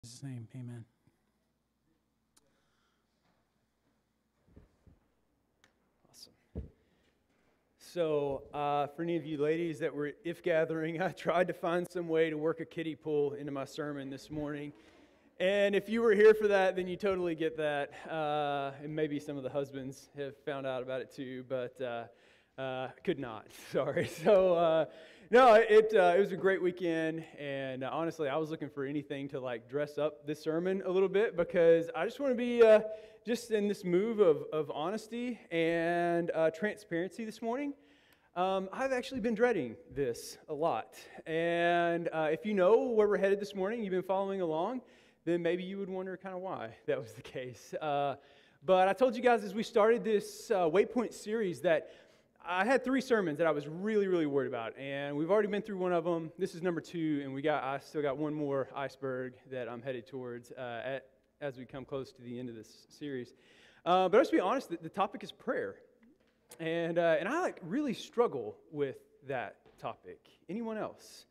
In Jesus' name, amen. Awesome. So, for any of you ladies that were if gathering, I tried to find some way to work a kiddie pool into my sermon this morning. And if you were here for that, then you totally get that. And maybe some of the husbands have found out about it too, but could not. Sorry. So, no, it was a great weekend, and honestly, I was looking for anything to like dress up this sermon a little bit because I just want to be just in this move of honesty and transparency this morning. I've actually been dreading this a lot, and if you know where we're headed this morning, you've been following along, then maybe you would wonder kind of why that was the case. But I told you guys as we started this Waypoints series that I had 3 sermons that I was really, really worried about, and we've already been through one of them. This is number 2, and I still got one more iceberg that I'm headed towards as we come close to the end of this series. But I'll just be honest, the topic is prayer, and I like really struggle with that topic. Anyone else?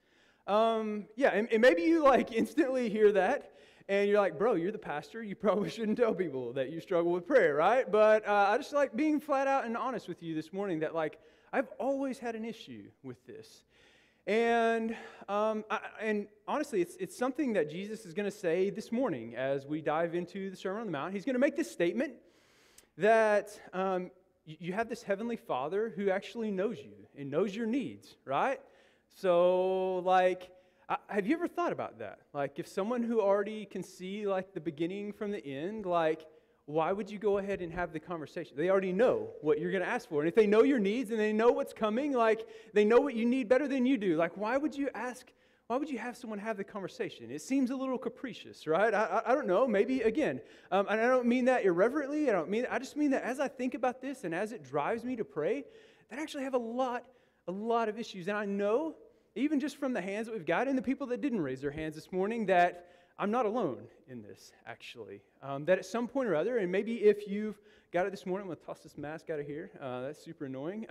Yeah, and maybe you like instantly hear that. And you're like, bro, you're the pastor. You probably shouldn't tell people that you struggle with prayer, right? But I just like being flat out and honest with you this morning that like I've always had an issue with this. And honestly, it's something that Jesus is going to say this morning as we dive into the Sermon on the Mount. He's going to make this statement that you have this heavenly Father who actually knows you and knows your needs, right? So like, have you ever thought about that? Like, if someone who already can see, like, the beginning from the end, like, why would you go ahead and have the conversation? They already know what you're going to ask for. And if they know your needs and they know what's coming, like, they know what you need better than you do, like, why would you have someone have the conversation? It seems a little capricious, right? I don't know, maybe, again, and I don't mean that irreverently. I just mean that as I think about this and as it drives me to pray, that I actually have a lot of issues. And I know, even just from the hands that we've got and the people that didn't raise their hands this morning, that I'm not alone in this, actually. That at some point or other, and maybe if you've got it this morning, I'm going to toss this mask out of here. That's super annoying.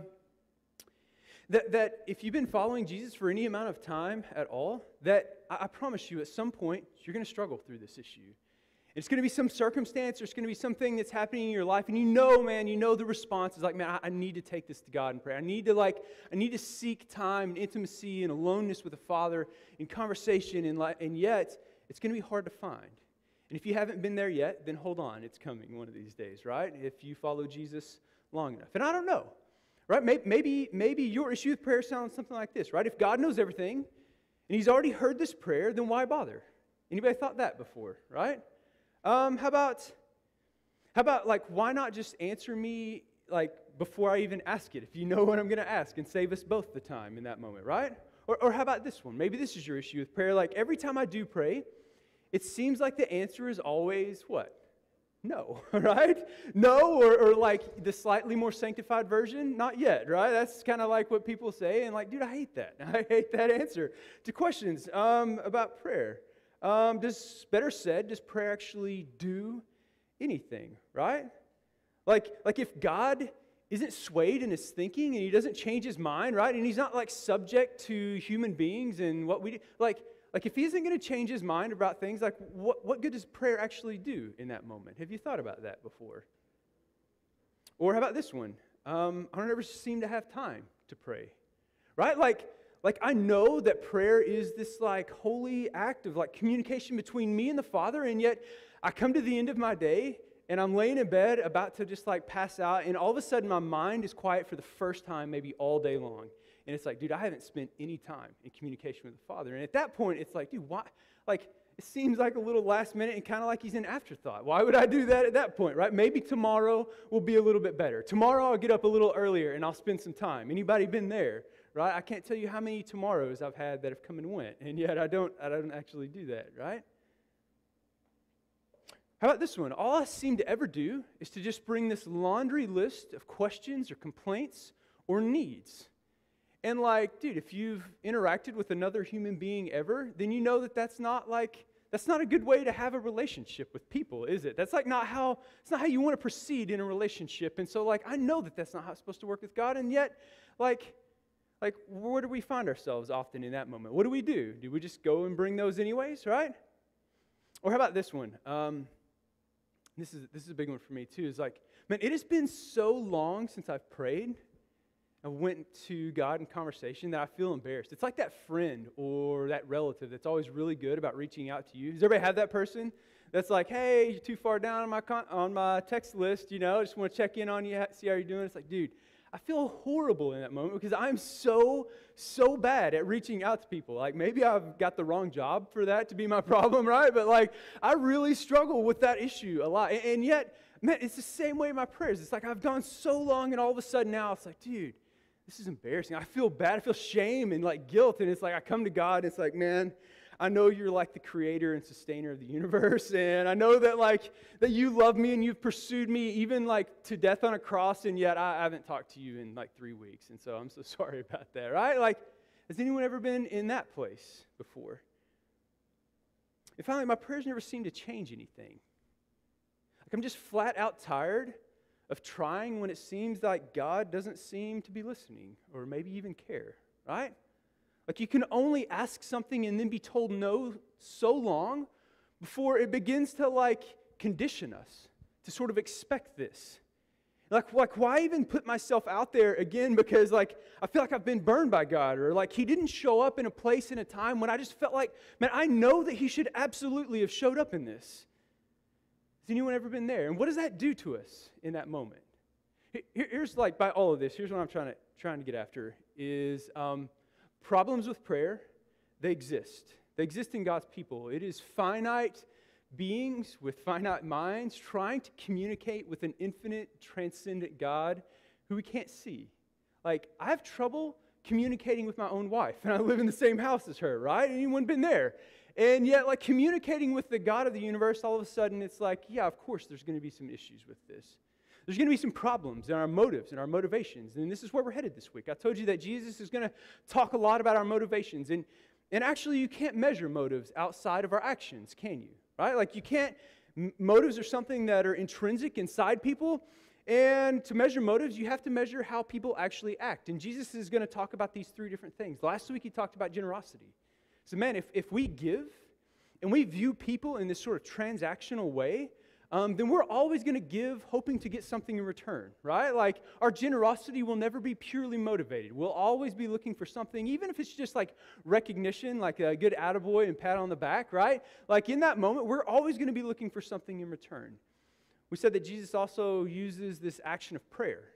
That if you've been following Jesus for any amount of time at all, that I promise you at some point, you're going to struggle through this issue. It's going to be some circumstance, or it's going to be something that's happening in your life, and you know the response is like, man, I need to take this to God in prayer. I need to seek time and intimacy and aloneness with the Father in conversation, and yet it's going to be hard to find. And if you haven't been there yet, then hold on, it's coming one of these days, right? If you follow Jesus long enough. And I don't know, right? Maybe your issue with prayer sounds something like this, right? If God knows everything, and He's already heard this prayer, then why bother? Anybody thought that before, right? How about like, why not just answer me like before I even ask it, if you know what I'm going to ask, and save us both the time in that moment, right? Or how about this one? Maybe this is your issue with prayer. Like every time I do pray, it seems like the answer is always what? No, right? No, or like the slightly more sanctified version, not yet, right? That's kind of like what people say, and like, dude, I hate that. I hate that answer to questions about prayer. Does prayer actually do anything, right? Like if God isn't swayed in His thinking and He doesn't change His mind, right? And He's not like subject to human beings and what we do, like if He isn't going to change His mind about things, like what good does prayer actually do in that moment? Have you thought about that before? Or how about this one? I don't ever seem to have time to pray, right? Like I know that prayer is this like holy act of like communication between me and the Father, and yet I come to the end of my day and I'm laying in bed about to just like pass out, and all of a sudden my mind is quiet for the first time maybe all day long. And it's like, dude, I haven't spent any time in communication with the Father. And at that point, it's like, dude, why? Like, it seems like a little last minute and kind of like He's an afterthought. Why would I do that at that point, right? Maybe tomorrow will be a little bit better. Tomorrow I'll get up a little earlier and I'll spend some time. Anybody been there? Right? I can't tell you how many tomorrows I've had that have come and went, and yet I don't actually do that, right? How about this one? All I seem to ever do is to just bring this laundry list of questions or complaints or needs. And like, dude, if you've interacted with another human being ever, then you know that that's not a good way to have a relationship with people, is it? It's not how you want to proceed in a relationship. And so like, I know that that's not how it's supposed to work with God, and yet like where do we find ourselves often in that moment? What do? Do we just go and bring those anyways, right? Or how about this one? This is a big one for me too. It's like, man, it has been so long since I've prayed. I went to God in conversation that I feel embarrassed. It's like that friend or that relative that's always really good about reaching out to you. Does everybody have that person that's like, hey, you're too far down on my text list, I just want to check in on you, see how you're doing. It's like, dude, I feel horrible in that moment because I'm so bad at reaching out to people. Like, maybe I've got the wrong job for that to be my problem, right? But like, I really struggle with that issue a lot. And yet, man, it's the same way in my prayers. It's like I've gone so long and all of a sudden now it's like, dude, this is embarrassing. I feel bad. I feel shame and like guilt. And it's like I come to God and it's like, man, I know you're like the creator and sustainer of the universe. And I know that that you love me and you've pursued me even like to death on a cross. And yet I haven't talked to you in like 3 weeks. And so I'm so sorry about that, right? Like, has anyone ever been in that place before? And finally, my prayers never seem to change anything. Like, I'm just flat out tired of trying when it seems like God doesn't seem to be listening or maybe even care, right? Like, you can only ask something and then be told no so long before it begins to like condition us to sort of expect this. Like why even put myself out there again? Because like I feel like I've been burned by God, or like He didn't show up in a place in a time when I just felt like, man, I know that He should absolutely have showed up in this. Has anyone ever been there? And what does that do to us in that moment? Here's like, by all of this, here's what I'm trying to get after is problems with prayer. They exist. They exist in God's people. It is finite beings with finite minds trying to communicate with an infinite, transcendent God who we can't see. Like, I have trouble communicating with my own wife, and I live in the same house as her, right? Anyone been there? And yet, like, communicating with the God of the universe, all of a sudden, it's like, yeah, of course, there's going to be some issues with this. There's going to be some problems in our motives and our motivations, and this is where we're headed this week. I told you that Jesus is going to talk a lot about our motivations, and actually, you can't measure motives outside of our actions, can you? Right? Like, you can't, motives are something that are intrinsic inside people, and to measure motives, you have to measure how people actually act, and Jesus is going to talk about these 3 different things. Last week, He talked about generosity. So, man, if we give, and we view people in this sort of transactional way, then we're always going to give hoping to get something in return, right? Like, our generosity will never be purely motivated. We'll always be looking for something, even if it's just like recognition, like a good attaboy and pat on the back, right? Like, in that moment, we're always going to be looking for something in return. We said that Jesus also uses this action of prayer.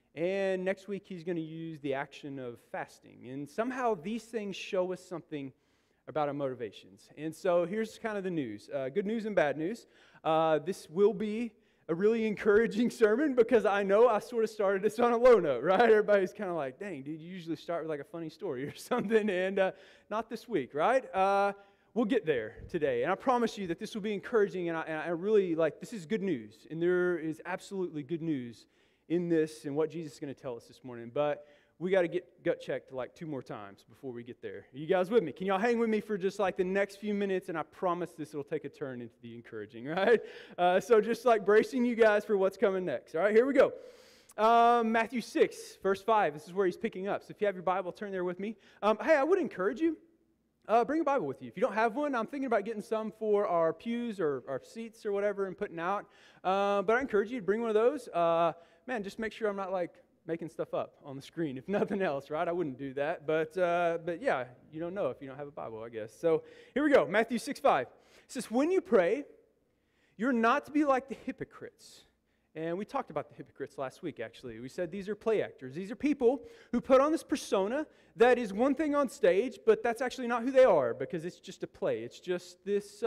And next week, He's going to use the action of fasting. And somehow these things show us something about our motivations. And so here's kind of the news. Good news and bad news. This will be a really encouraging sermon because I know I sort of started this on a low note, right? Everybody's kind of like, dang, dude, you usually start with like a funny story or something, and not this week, right? We'll get there today. And I promise you that this will be encouraging, and I really like, this is good news. And there is absolutely good news in this and what Jesus is going to tell us this morning. But we got to get gut checked like 2 more times before we get there. Are you guys with me? Can y'all hang with me for just like the next few minutes? And I promise this will take a turn into the encouraging, right? So just like bracing you guys for what's coming next. All right, here we go. Matthew 6, verse 5. This is where He's picking up. So if you have your Bible, turn there with me. Hey, I would encourage you, bring a Bible with you. If you don't have one, I'm thinking about getting some for our pews or our seats or whatever and putting out. But I encourage you to bring one of those. Man, just make sure I'm not like making stuff up on the screen, if nothing else, right? I wouldn't do that, but yeah, you don't know if you don't have a Bible, I guess. So here we go, Matthew 6:5. It says, when you pray, you're not to be like the hypocrites. And we talked about the hypocrites last week, actually. We said these are play actors. These are people who put on this persona that is one thing on stage, but that's actually not who they are because it's just a play. It's just this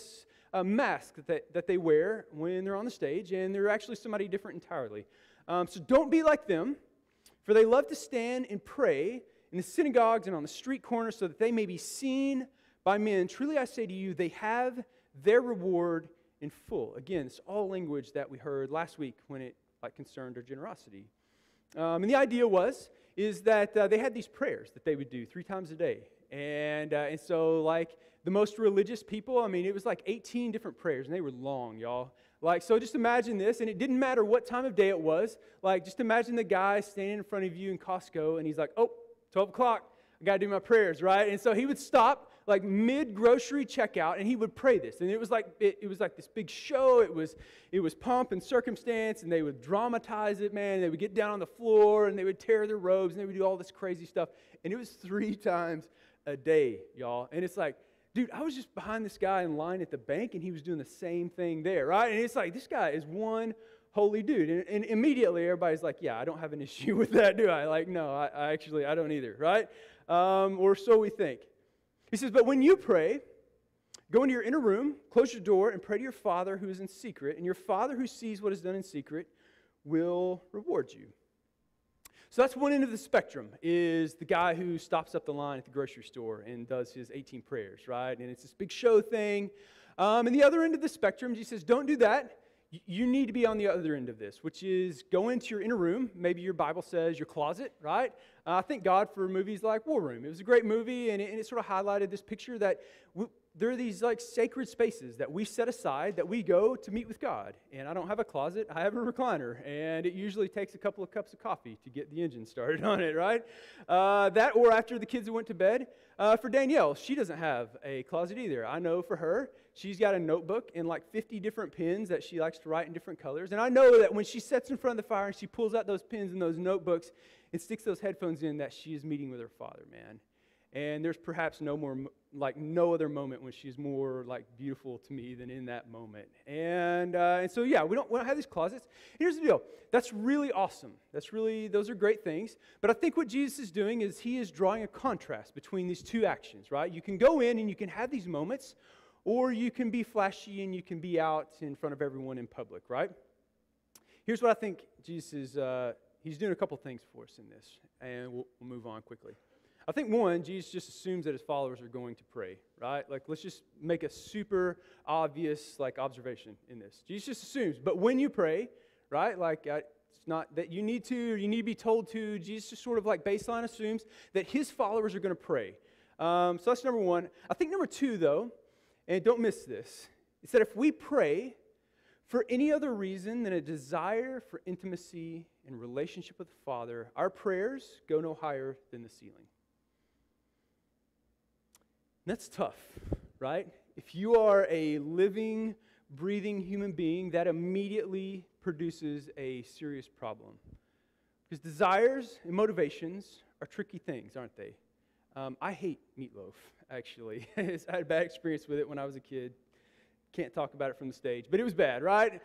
mask that they wear when they're on the stage, and they're actually somebody different entirely. So don't be like them, for they love to stand and pray in the synagogues and on the street corners so that they may be seen by men. Truly I say to you, they have their reward in full. Again, it's all language that we heard last week when it concerned our generosity. And the idea is that they had these prayers that they would do 3 times a day. And so like the most religious people, I mean, it was like 18 different prayers, and they were long, y'all. Like, so just imagine this, and it didn't matter what time of day it was. Like, just imagine the guy standing in front of you in Costco, and he's like, oh, 12 o'clock, I got to do my prayers, right? And so he would stop, like mid-grocery checkout, and he would pray this. And it was like this big show. It was pomp and circumstance, and they would dramatize it, man. They would get down on the floor, and they would tear their robes, and they would do all this crazy stuff. And it was 3 times a day, y'all. And it's like, dude, I was just behind this guy in line at the bank, and he was doing the same thing there, right? And it's like, this guy is one holy dude. And immediately everybody's like, yeah, I don't have an issue with that, do I? Like, no, I actually don't either, right? Or so we think. He says, but when you pray, go into your inner room, close your door, and pray to your Father who is in secret, and your Father who sees what is done in secret will reward you. So that's one end of the spectrum, is the guy who stops up the line at the grocery store and does his 18 prayers, right? And it's this big show thing. And the other end of the spectrum, he says, don't do that. You need to be on the other end of this, which is go into your inner room. Maybe your Bible says your closet, right? I thank God for movies like War Room. It was a great movie, and it sort of highlighted this picture that there are these like sacred spaces that we set aside that we go to meet with God. And I don't have a closet. I have a recliner, and it usually takes a couple of cups of coffee to get the engine started on it, right? That or after the kids went to bed. For Danielle, she doesn't have a closet either. I know for her, she's got a notebook and like 50 different pens that she likes to write in different colors. And I know that when she sits in front of the fire and she pulls out those pens and those notebooks and sticks those headphones in, that she is meeting with her Father, man. And there's perhaps no other moment when she's more like beautiful to me than in that moment. And so yeah, we don't have these closets. Here's the deal. That's really awesome. Those are great things. But I think what Jesus is doing is he is drawing a contrast between these two actions, right? You can go in and you can have these moments, or you can be flashy and you can be out in front of everyone in public, right? Here's what I think Jesus is, he's doing a couple things for us in this, and we'll move on quickly. I think one, Jesus just assumes that his followers are going to pray, right? Like, let's just make a super obvious, like, observation in this. Jesus just assumes, but when you pray, right, like, it's not that you need to or you need to be told to. Jesus just sort of like baseline assumes that his followers are going to pray. So that's number one. I think number two, though, and don't miss this, is that if we pray for any other reason than a desire for intimacy and relationship with the Father, our prayers go no higher than the ceiling. That's tough, right? If you are a living, breathing human being, that immediately produces a serious problem. Because desires and motivations are tricky things, aren't they? I hate meatloaf, actually. I had a bad experience with it when I was a kid. Can't talk about it from the stage, but it was bad, right?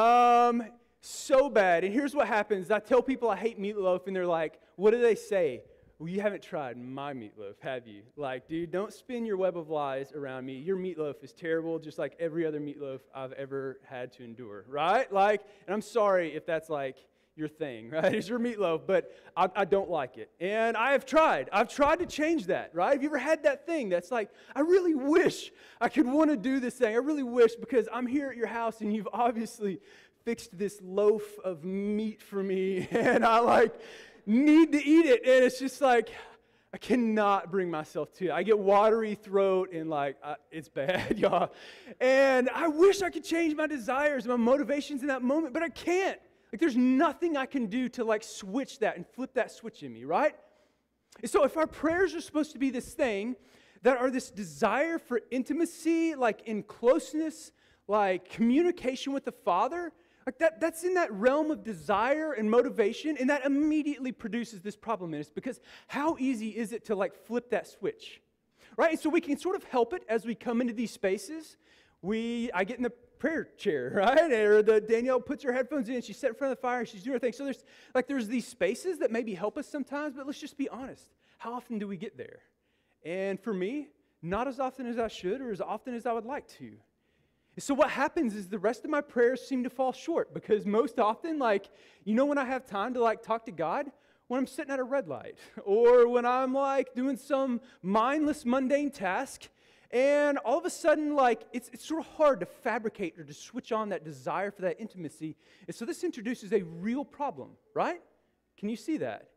So bad. And here's what happens. I tell people I hate meatloaf, and they're like, what do they say? Well, you haven't tried my meatloaf, have you? Like, dude, don't spin your web of lies around me. Your meatloaf is terrible, just like every other meatloaf I've ever had to endure, right? Like, and I'm sorry if that's like your thing, right? It's your meatloaf, but I don't like it. And I've tried to change that, right? Have you ever had that thing that's like, I really wish I could want to do this thing. I really wish, because I'm here at your house and you've obviously fixed this loaf of meat for me, and I like need to eat it, and it's just like I cannot bring myself to it. I get watery throat, and like it's bad, y'all. And I wish I could change my desires, my motivations in that moment, but I can't. Like, there's nothing I can do to like switch that and flip that switch in me, right? And so if our prayers are supposed to be this thing that are this desire for intimacy, like in closeness, like communication with the Father, like that's in that realm of desire and motivation, and that immediately produces this problem in us, because how easy is it to like flip that switch, right? And so we can sort of help it as we come into these spaces. I get in the prayer chair, right? Or Danielle puts her headphones in, she's sitting in front of the fire, and she's doing her thing. So there's these spaces that maybe help us sometimes, but let's just be honest. How often do we get there? And for me, not as often as I should, or as often as I would like to. So what happens is the rest of my prayers seem to fall short, because most often, like, you know when I have time to like talk to God? When I'm sitting at a red light, or when I'm like doing some mindless, mundane task, and all of a sudden, like, it's sort of hard to fabricate or to switch on that desire for that intimacy. And so this introduces a real problem, right? Can you see that?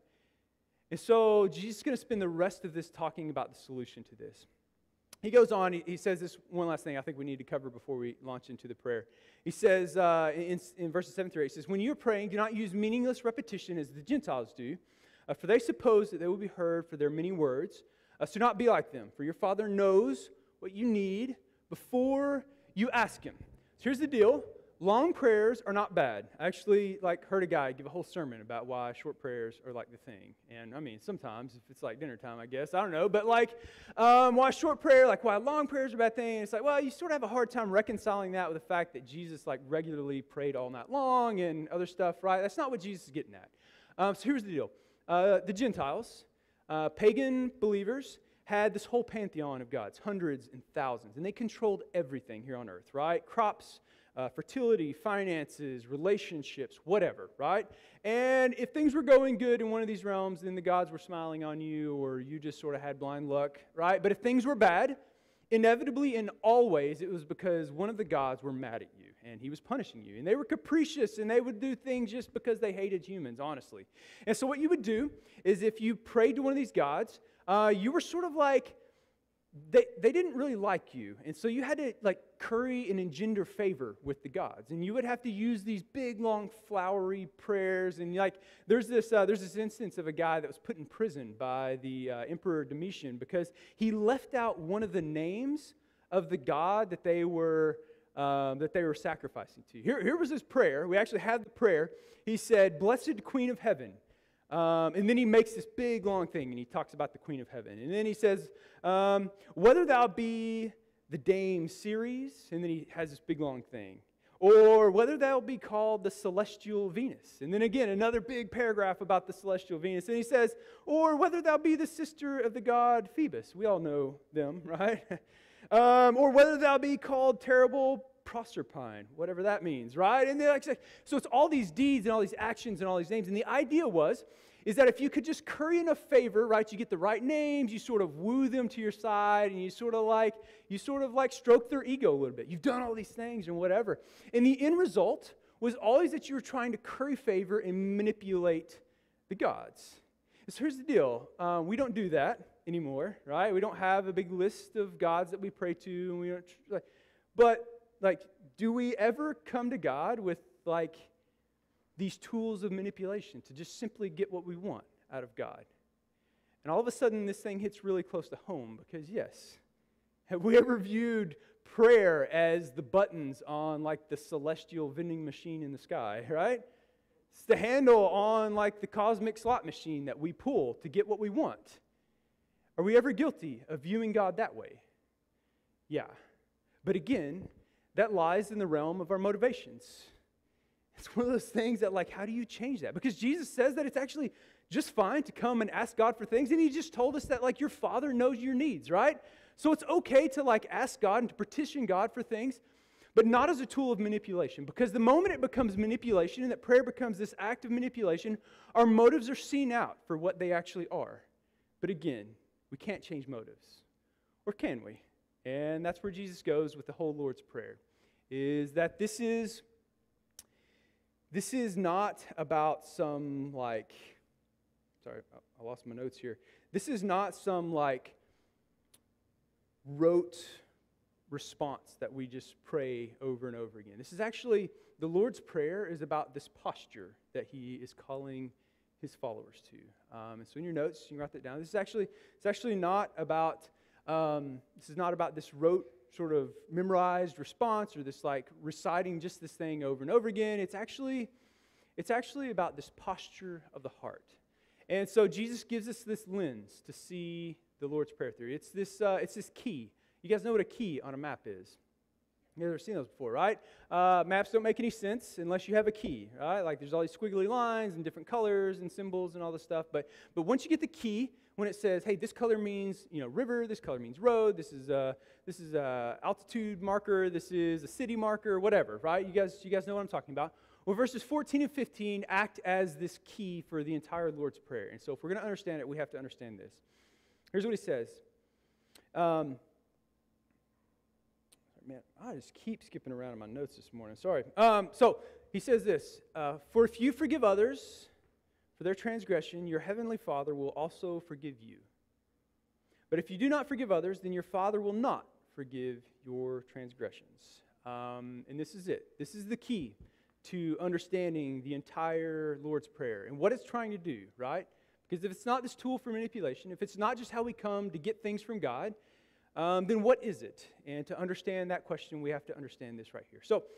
And so Jesus is going to spend the rest of this talking about the solution to this. He goes on, he says this one last thing I think we need to cover before we launch into the prayer. He says in verses 7 through 8, he says, when you're praying, do not use meaningless repetition as the Gentiles do, for they suppose that they will be heard for their many words. So not be like them, for your Father knows what you need before you ask Him. So here's the deal. Long prayers are not bad. I actually heard a guy give a whole sermon about why short prayers are like the thing. And I mean, sometimes if it's like dinner time, I guess, I don't know. But why short prayer, why long prayers are a bad thing. It's well, you sort of have a hard time reconciling that with the fact that Jesus regularly prayed all night long and other stuff, right? That's not what Jesus is getting at. So here's the deal. The Gentiles, pagan believers, had this whole pantheon of gods, hundreds and thousands, and they controlled everything here on earth, right? Crops, fertility, finances, relationships, whatever, right? And if things were going good in one of these realms, then the gods were smiling on you, or you just sort of had blind luck, right? But if things were bad, inevitably and always, it was because one of the gods were mad at you, and he was punishing you. And they were capricious, and they would do things just because they hated humans, honestly. And so what you would do is if you prayed to one of these gods, you were sort of they didn't really like you, and so you had to curry and engender favor with the gods, and you would have to use these big, long, flowery prayers. And there's this instance of a guy that was put in prison by the Emperor Domitian because he left out one of the names of the god that they were sacrificing to. Here was his prayer. We actually had the prayer. He said, "Blessed Queen of Heaven." And then he makes this big, long thing, and he talks about the Queen of Heaven. And then he says, "Whether thou be the Dame Ceres," and then he has this big, long thing, "or whether thou be called the Celestial Venus." And then again, another big paragraph about the Celestial Venus. And he says, "Or whether thou be the sister of the god Phoebus." We all know them, right? "Or whether thou be called Terrible Proserpine," whatever that means, right? And they're so it's all these deeds and all these actions and all these names. And the idea is that if you could just curry enough favor, right, you get the right names, you sort of woo them to your side, and you sort of stroke their ego a little bit. You've done all these things and whatever. And the end result was always that you were trying to curry favor and manipulate the gods. And so here's the deal. We don't do that anymore, right? We don't have a big list of gods that we pray to, and we don't. But do we ever come to God with these tools of manipulation to just simply get what we want out of God? And all of a sudden, this thing hits really close to home because, yes, have we ever viewed prayer as the buttons on the celestial vending machine in the sky, right? It's the handle on the cosmic slot machine that we pull to get what we want. Are we ever guilty of viewing God that way? Yeah. But again, that lies in the realm of our motivations. It's one of those things that, how do you change that? Because Jesus says that it's actually just fine to come and ask God for things, and He just told us that, your Father knows your needs, right? So it's okay to, ask God and to petition God for things, but not as a tool of manipulation. Because the moment it becomes manipulation and that prayer becomes this act of manipulation, our motives are seen out for what they actually are. But again, we can't change motives. Or can we? And that's where Jesus goes with the whole Lord's Prayer, is that this is not about some sorry, I lost my notes here. This is not some rote response that we just pray over and over again. This is actually, the Lord's Prayer is about this posture that He is calling His followers to. And so in your notes, you can write that down. It's actually not about this rote sort of memorized response or this reciting just this thing over and over again. It's actually about this posture of the heart. And so Jesus gives us this lens to see the Lord's Prayer through. It's this key. You guys know what a key on a map is. You've never seen those before, right? Maps don't make any sense unless you have a key, right? There's all these squiggly lines and different colors and symbols and all this stuff. But once you get the key, when it says, hey, this color means river, this color means road, this is a altitude marker, this is a city marker, whatever, right? You guys know what I'm talking about. Well, verses 14 and 15 act as this key for the entire Lord's Prayer. And so if we're going to understand it, we have to understand this. Here's what he says. Man, I just keep skipping around in my notes this morning. Sorry. So he says this, "For if you forgive others for their transgression, your heavenly Father will also forgive you. But if you do not forgive others, then your Father will not forgive your transgressions." And this is it. This is the key to understanding the entire Lord's Prayer and what it's trying to do, right? Because if it's not this tool for manipulation, if it's not just how we come to get things from God, then what is it? And to understand that question, we have to understand this right here. So,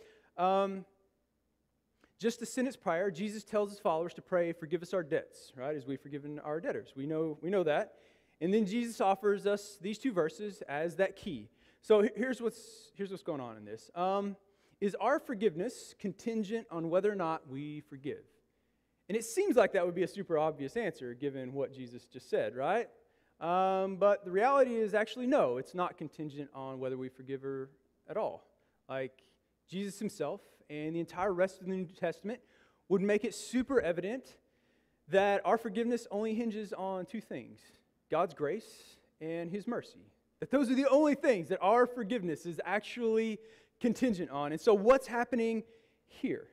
just a sentence prior, Jesus tells his followers to pray, forgive us our debts, right, as we've forgiven our debtors. We know that. And then Jesus offers us these two verses as that key. So here's what's going on in this. Is our forgiveness contingent on whether or not we forgive? And it seems like that would be a super obvious answer given what Jesus just said, right? But the reality is actually no, it's not contingent on whether we forgive her at all. Like Jesus himself and the entire rest of the New Testament would make it super evident that our forgiveness only hinges on two things: God's grace and his mercy. That those are the only things that our forgiveness is actually contingent on. And so what's happening here?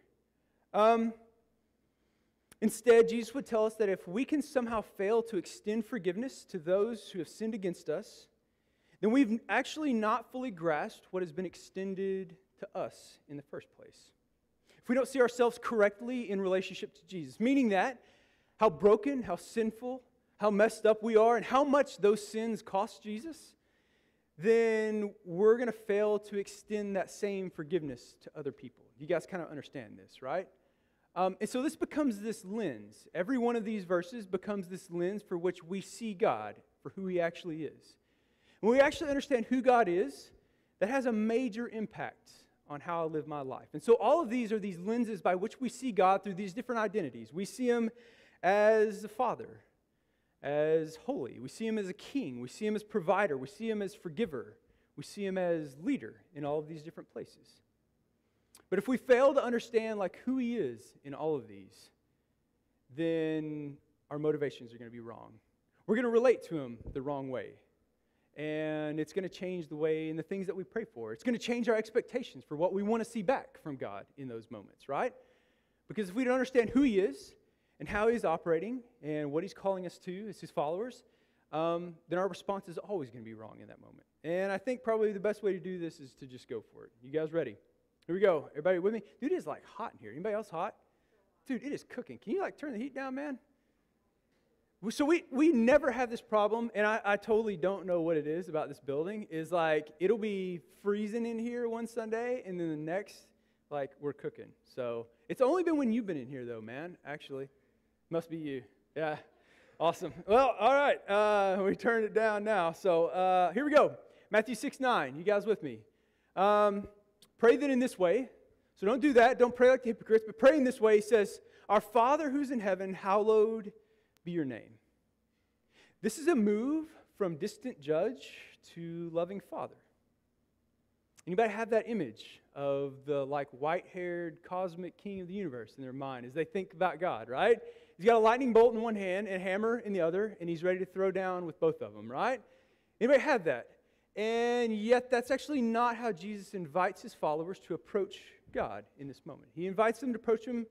Instead, Jesus would tell us that if we can somehow fail to extend forgiveness to those who have sinned against us, then we've actually not fully grasped what has been extended to us in the first place. If we don't see ourselves correctly in relationship to Jesus, meaning that how broken, how sinful, how messed up we are, and how much those sins cost Jesus, then we're going to fail to extend that same forgiveness to other people. You guys kind of understand this, right? And so this becomes this lens. Every one of these verses becomes this lens for which we see God for who he actually is. When we actually understand who God is, that has a major impact on how I live my life. And so all of these are these lenses by which we see God through these different identities. We see him as the Father, as holy. We see him as a king. We see him as provider. We see him as forgiver. We see him as leader in all of these different places. But if we fail to understand like who he is in all of these, then our motivations are going to be wrong. We're going to relate to him the wrong way. And it's going to change the way and the things that we pray for. It's going to change our expectations for what we want to see back from God in those moments, right? Because if we don't understand who he is and how he's operating and what he's calling us to as his followers, then our response is always going to be wrong in that moment. And I think probably the best way to do this is to just go for it. You guys ready? Here we go. Everybody with me? Dude, it is like hot in here. Anybody else hot? Dude, it is cooking. Can you like turn the heat down, man? So we never have this problem, and I totally don't know what it is about this building, is like it'll be freezing in here one Sunday, and then the next, like, we're cooking. So it's only been when you've been in here, though, man, actually. Must be you. Yeah. Awesome. Well, all right. We turned it down now. So here we go. Matthew 6:9. You guys with me? Pray then in this way. So don't do that. Don't pray like the hypocrites, but pray in this way. He says, Our Father who's in heaven, hallowed be your name. This is a move from distant judge to loving father. Anybody have that image of the like white-haired cosmic king of the universe in their mind as they think about God, right? He's got a lightning bolt in one hand and a hammer in the other, and he's ready to throw down with both of them, right? Anybody have that? And yet that's actually not how Jesus invites his followers to approach God in this moment. He invites them to approach him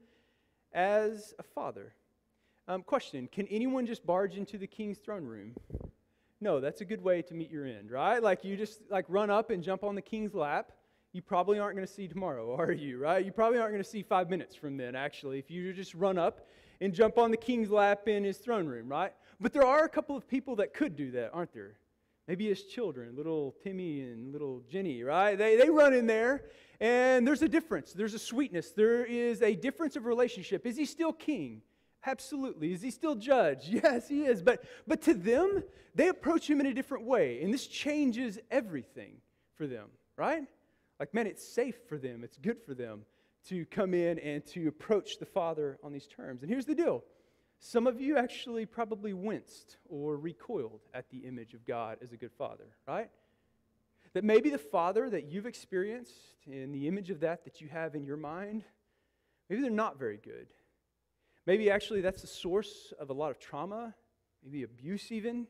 as a father. Question, can anyone just barge into the king's throne room? No, that's a good way to meet your end, right? Like you just like run up and jump on the king's lap. You probably aren't going to see tomorrow, are you, right? You probably aren't going to see 5 minutes from then, actually, if you just run up and jump on the king's lap in his throne room, right? But there are a couple of people that could do that, aren't there? Maybe his children, little Timmy and little Jenny, right? They run in there, and there's a difference. There's a sweetness. There is a difference of relationship. Is he still king? Absolutely. Is he still judge? Yes, he is. But to them, they approach him in a different way, and this changes everything for them, right? Like, man, it's safe for them. It's good for them to come in and to approach the Father on these terms. And here's the deal. Some of you actually probably winced or recoiled at the image of God as a good father, right? That maybe the father that you've experienced and the image of that you have in your mind, maybe they're not very good. Maybe actually that's the source of a lot of trauma, maybe abuse even.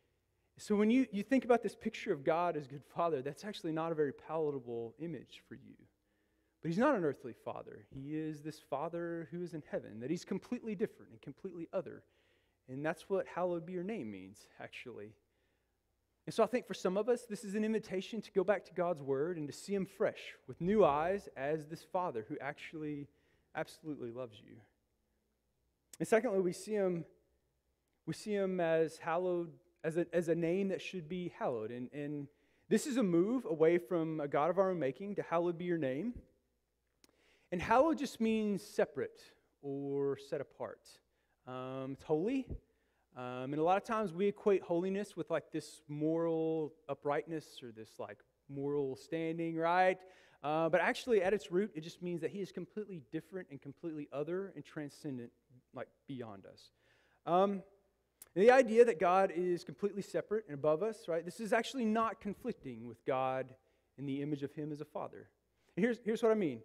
So when you think about this picture of God as good father, that's actually not a very palatable image for you. But he's not an earthly father. He is this Father who is in heaven, that he's completely different and completely other. And that's what hallowed be your name means, actually. And so I think for some of us, this is an invitation to go back to God's word and to see him fresh with new eyes as this Father who actually absolutely loves you. And secondly, we see him We see him as hallowed, as a name that should be hallowed. And this is a move away from a God of our own making to hallowed be your name. And hallowed just means separate or set apart. It's holy. And a lot of times we equate holiness with like this moral uprightness or this like moral standing, right? But actually at its root, it just means that he is completely different and completely other and transcendent, like beyond us. And the idea that God is completely separate and above us, right? This is actually not conflicting with God in the image of him as a father. And here's what I mean.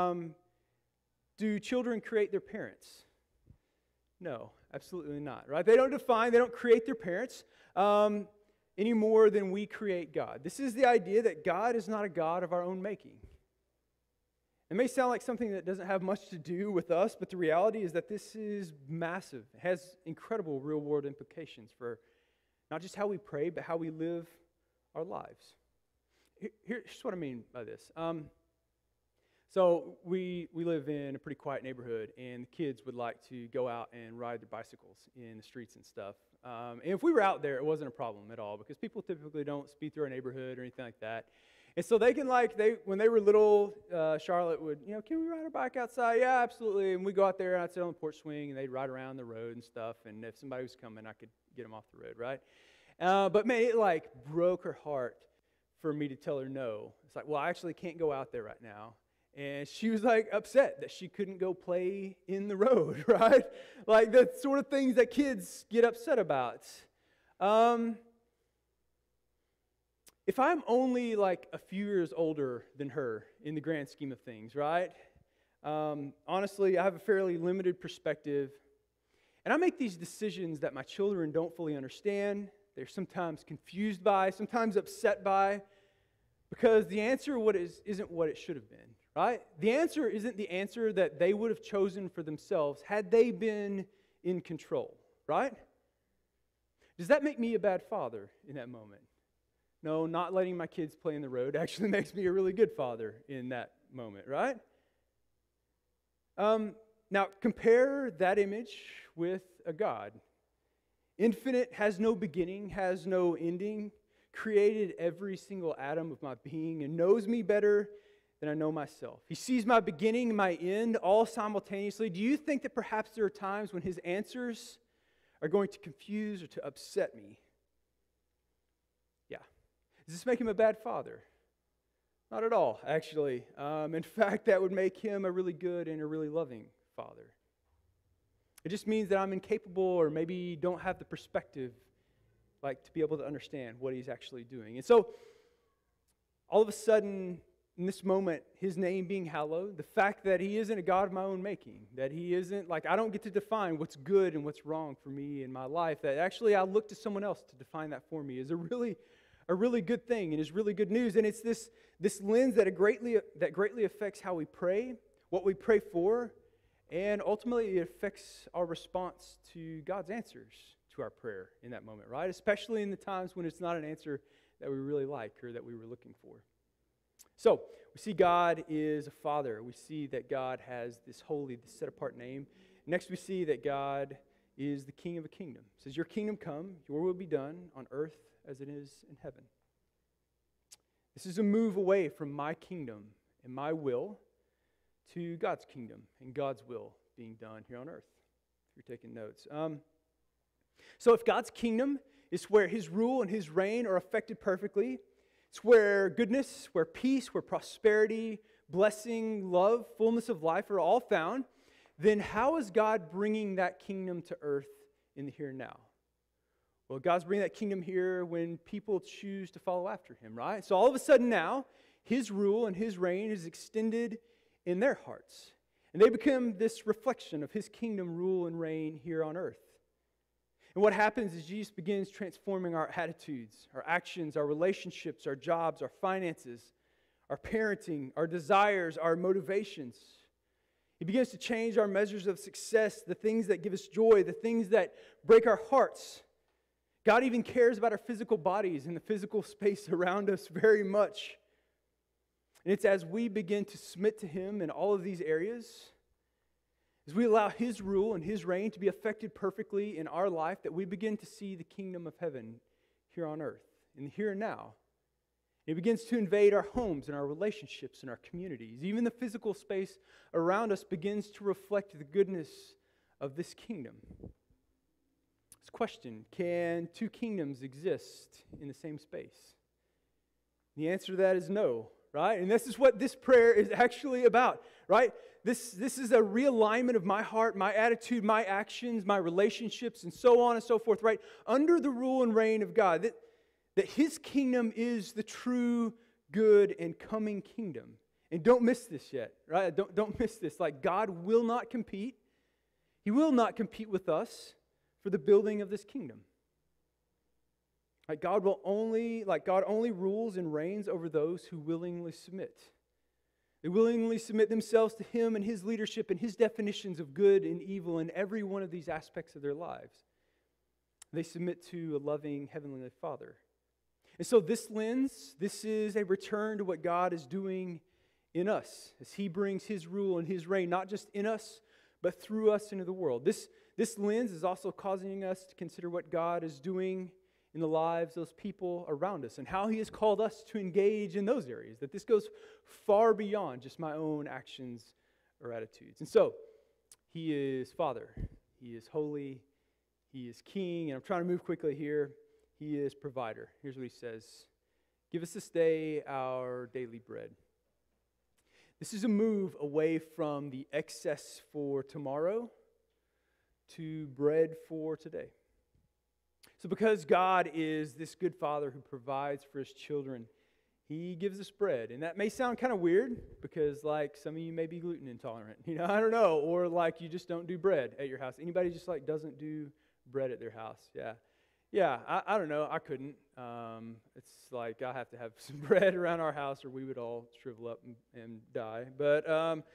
Do children create their parents? No, absolutely not, right? They don't create their parents any more than we create God. This is the idea that God is not a God of our own making. It may sound like something that doesn't have much to do with us, but the reality is that this is massive. It has incredible real-world implications for not just how we pray, but how we live our lives. Here's what I mean by this. So we live in a pretty quiet neighborhood, and the kids would like to go out and ride their bicycles in the streets and stuff. And if we were out there, it wasn't a problem at all, because people typically don't speed through our neighborhood or anything like that. And so they can when they were little, Charlotte would, can we ride our bike outside? Yeah, absolutely. And we'd go out there, and I'd sit on the porch swing, and they'd ride around the road and stuff. And if somebody was coming, I could get them off the road, right? But man, it broke her heart for me to tell her no. It's like, well, I actually can't go out there right now. And she was upset that she couldn't go play in the road, right? Like the sort of things that kids get upset about. If I'm only a few years older than her in the grand scheme of things, right? Honestly, I have a fairly limited perspective. And I make these decisions that my children don't fully understand. They're sometimes confused by, sometimes upset by, because the answer isn't what it should have been. Right? The answer isn't the answer that they would have chosen for themselves had they been in control, right? Does that make me a bad father in that moment? No, not letting my kids play in the road actually makes me a really good father in that moment, right? Now, compare that image with a God. Infinite, has no beginning, has no ending, created every single atom of my being, and knows me better than I know myself. He sees my beginning and my end all simultaneously. Do you think that perhaps there are times when his answers are going to confuse or to upset me? Yeah. Does this make him a bad father? Not at all, actually. In fact, that would make him a really good and a really loving father. It just means that I'm incapable or maybe don't have the perspective to be able to understand what he's actually doing. And so, all of a sudden, in this moment, his name being hallowed, the fact that he isn't a God of my own making, that he isn't, I don't get to define what's good and what's wrong for me in my life, that actually I look to someone else to define that for me is a really good thing and is really good news. And it's this lens that greatly affects how we pray, what we pray for, and ultimately it affects our response to God's answers to our prayer in that moment, right? Especially in the times when it's not an answer that we really like or that we were looking for. So, we see God is a father. We see that God has this holy, this set-apart name. Next, we see that God is the king of a kingdom. It says, your kingdom come, your will be done on earth as it is in heaven. This is a move away from my kingdom and my will to God's kingdom and God's will being done here on earth, if you're taking notes. So if God's kingdom is where his rule and his reign are affected perfectly, it's where goodness, where peace, where prosperity, blessing, love, fullness of life are all found, then how is God bringing that kingdom to earth in the here and now? Well, God's bringing that kingdom here when people choose to follow after him, right? So all of a sudden now, his rule and his reign is extended in their hearts. And they become this reflection of his kingdom, rule, and reign here on earth. And what happens is Jesus begins transforming our attitudes, our actions, our relationships, our jobs, our finances, our parenting, our desires, our motivations. He begins to change our measures of success, the things that give us joy, the things that break our hearts. God even cares about our physical bodies and the physical space around us very much. And it's as we begin to submit to him in all of these areas As we allow His rule and His reign to be effected perfectly in our life, that we begin to see the kingdom of heaven here on earth, in the here and now. It begins to invade our homes and our relationships and our communities. Even the physical space around us begins to reflect the goodness of this kingdom. This question, can two kingdoms exist in the same space? The answer to that is no, right? And this is what this prayer is actually about, right? This is a realignment of my heart, my attitude, my actions, my relationships, and so on and so forth, right? Under the rule and reign of God, that His kingdom is the true, good, and coming kingdom. And don't miss this yet, right? Don't miss this. Like, God will not compete. He will not compete with us for the building of this kingdom. Like, God only rules and reigns over those who willingly submit. They willingly submit themselves to Him and His leadership and His definitions of good and evil in every one of these aspects of their lives. They submit to a loving Heavenly Father. And so this lens, this is a return to what God is doing in us as He brings His rule and His reign, not just in us, but through us into the world. This lens is also causing us to consider what God is doing in the lives of those people around us and how He has called us to engage in those areas, that this goes far beyond just my own actions or attitudes. And so, He is Father, He is holy, He is King, and I'm trying to move quickly here. He is provider. Here's what He says. Give us this day our daily bread. This is a move away from the excess for tomorrow to bread for today. So because God is this good Father who provides for His children, He gives us bread. And that may sound kind of weird because, like, some of you may be gluten intolerant. I don't know. Or, like, you just don't do bread at your house. Anybody just, like, doesn't do bread at their house? Yeah, I don't know. I couldn't. It's like I have to have some bread around our house or we would all shrivel up and die. But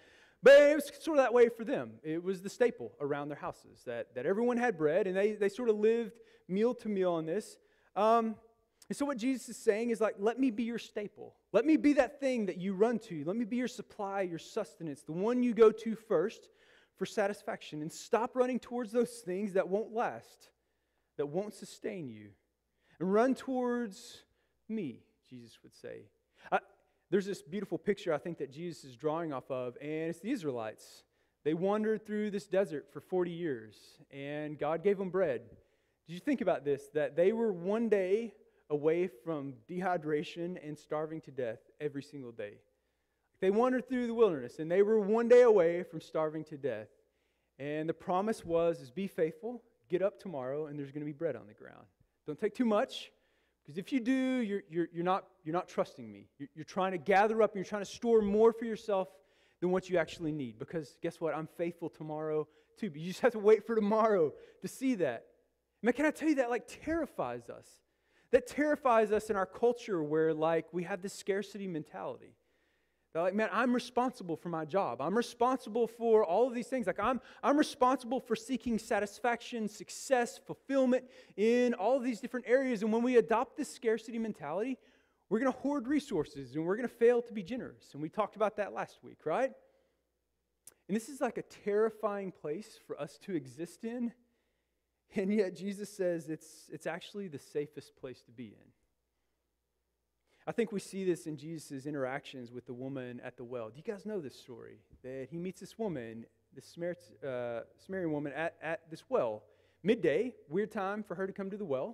it was sort of that way for them. It was the staple around their houses that everyone had bread, and they sort of lived meal to meal on this. And so what Jesus is saying is, like, let me be your staple. Let me be that thing that you run to. Let me be your supply, your sustenance, the one you go to first for satisfaction. And stop running towards those things that won't last, that won't sustain you. And run towards me, Jesus would say. There's this beautiful picture, I think, that Jesus is drawing off of, and it's the Israelites. They wandered through this desert for 40 years, and God gave them bread. Did you think about this, that they were one day away from dehydration and starving to death every single day? They wandered through the wilderness, and they were one day away from starving to death. And the promise was be faithful, get up tomorrow, and there's going to be bread on the ground. Don't take too much, because if you do, you're not trusting me. You're trying to gather up, and you're trying to store more for yourself than what you actually need. Because guess what? I'm faithful tomorrow too. But you just have to wait for tomorrow to see that. Man, can I tell you that, like, terrifies us? That terrifies us in our culture where, like, we have this scarcity mentality. They're like, man, I'm responsible for my job. I'm responsible for all of these things. Like, I'm responsible for seeking satisfaction, success, fulfillment in all of these different areas. And when we adopt this scarcity mentality, we're going to hoard resources and we're going to fail to be generous. And we talked about that last week, right? And this is like a terrifying place for us to exist in. And yet Jesus says it's actually the safest place to be in. I think we see this in Jesus' interactions with the woman at the well. Do you guys know this story? That he meets this woman, this Samaritan woman at this well. Midday, weird time for her to come to the well.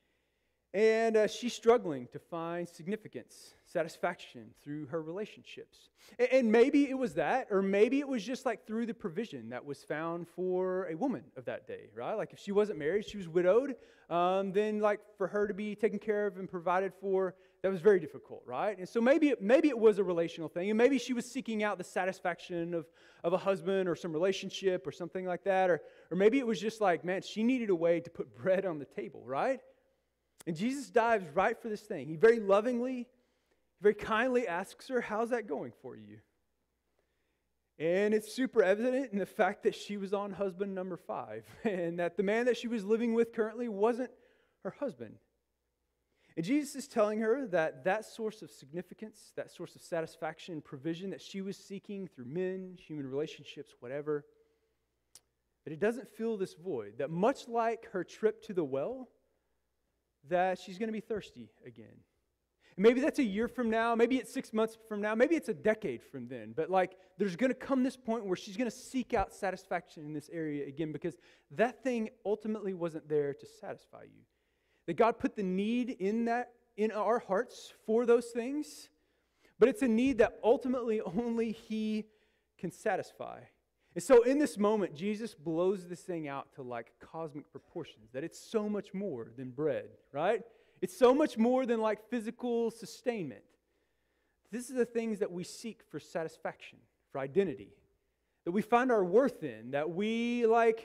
And she's struggling to find significance, satisfaction through her relationships. And maybe it was that, or maybe it was just like through the provision that was found for a woman of that day, right? Like if she wasn't married, she was widowed, then like for her to be taken care of and provided for, that was very difficult, right? And so maybe it was a relational thing, and maybe she was seeking out the satisfaction of a husband or some relationship or something like that, or maybe it was just like, man, she needed a way to put bread on the table, right? And Jesus dives right for this thing. He very lovingly, very kindly asks her, how's that going for you? And it's super evident in the fact that she was on husband number 5, and that the man that she was living with currently wasn't her husband. And Jesus is telling her that that source of significance, that source of satisfaction and provision that she was seeking through men, human relationships, whatever, that it doesn't fill this void, that much like her trip to the well, that she's going to be thirsty again. And maybe that's a year from now, maybe it's 6 months from now, maybe it's a decade from then, but like there's going to come this point where she's going to seek out satisfaction in this area again because that thing ultimately wasn't there to satisfy you. That God put the need in our hearts for those things, but it's a need that ultimately only He can satisfy. And so in this moment, Jesus blows this thing out to like cosmic proportions, that it's so much more than bread, right? It's so much more than like physical sustainment. This is the things that we seek for satisfaction, for identity, that we find our worth in, that we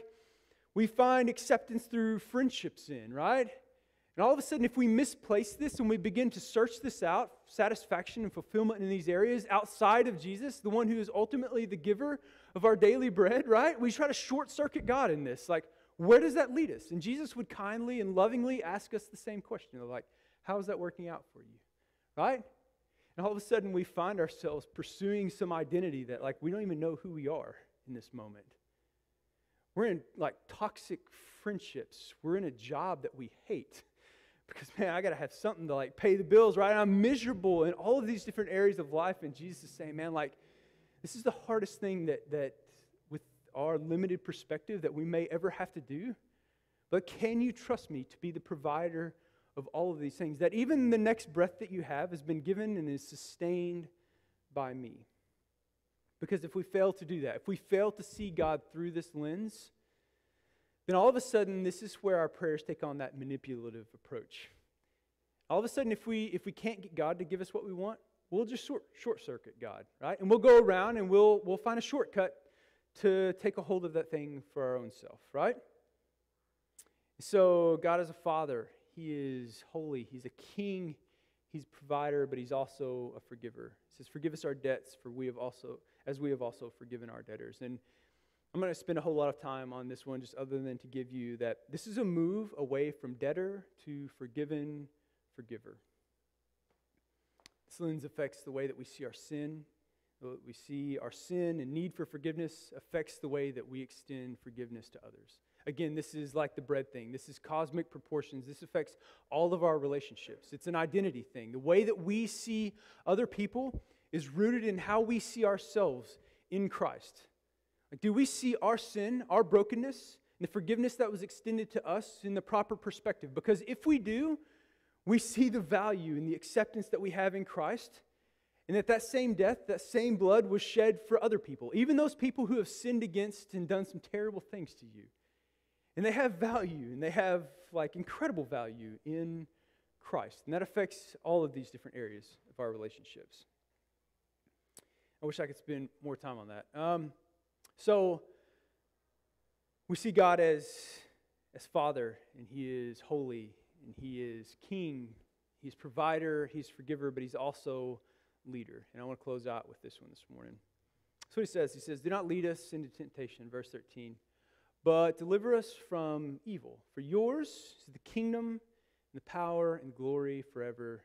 find acceptance through friendships in, right? And all of a sudden, if we misplace this and we begin to search this out, satisfaction and fulfillment in these areas outside of Jesus, the one who is ultimately the giver of our daily bread, right? We try to short-circuit God in this. Like, where does that lead us? And Jesus would kindly and lovingly ask us the same question. Like, how is that working out for you? Right? And all of a sudden, we find ourselves pursuing some identity that, like, we don't even know who we are in this moment. We're in, like, toxic friendships. We're in a job that we hate. Because, man, I got to have something to, like, pay the bills, right? I'm miserable in all of these different areas of life. And Jesus is saying, man, like, this is the hardest thing that with our limited perspective that we may ever have to do. But can you trust me to be the provider of all of these things? That even the next breath that you have has been given and is sustained by me. Because if we fail to do that, if we fail to see God through this lens, then all of a sudden, this is where our prayers take on that manipulative approach. All of a sudden, if we can't get God to give us what we want, we'll just short-circuit God, right? And we'll go around and we'll find a shortcut to take a hold of that thing for our own self, right? So God is a father. He is holy. He's a king. He's a provider, but He's also a forgiver. He says, forgive us our debts, for we have also forgiven our debtors. And I'm going to spend a whole lot of time on this one, just other than to give you that this is a move away from debtor to forgiven forgiver. This lens affects the way that we see our sin. We see our sin and need for forgiveness affects the way that we extend forgiveness to others. Again, this is like the bread thing. This is cosmic proportions. This affects all of our relationships. It's an identity thing. The way that we see other people is rooted in how we see ourselves in Christ. Do we see our sin, our brokenness, and the forgiveness that was extended to us in the proper perspective? Because if we do, we see the value and the acceptance that we have in Christ, and that same death, that same blood was shed for other people, even those people who have sinned against and done some terrible things to you. And they have value, and they have like incredible value in Christ. And that affects all of these different areas of our relationships. I wish I could spend more time on that. So we see God as Father, and He is holy, and He is King, He's provider, He's forgiver, but He's also leader. And I want to close out with this one this morning. That's what He says. He says, do not lead us into temptation, verse 13, but deliver us from evil. For yours is the kingdom, and the power, and glory forever.